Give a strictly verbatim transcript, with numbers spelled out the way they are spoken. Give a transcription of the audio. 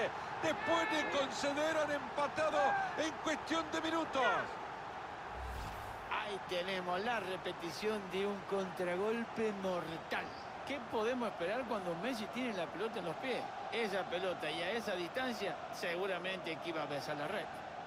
doble. Después de conceder han empatado en cuestión de minutos. Ahí tenemos la repetición de un contragolpe mortal. ¿Qué podemos esperar cuando Messi tiene la pelota en los pies? Esa pelota y a esa distancia seguramente que iba a besar la red.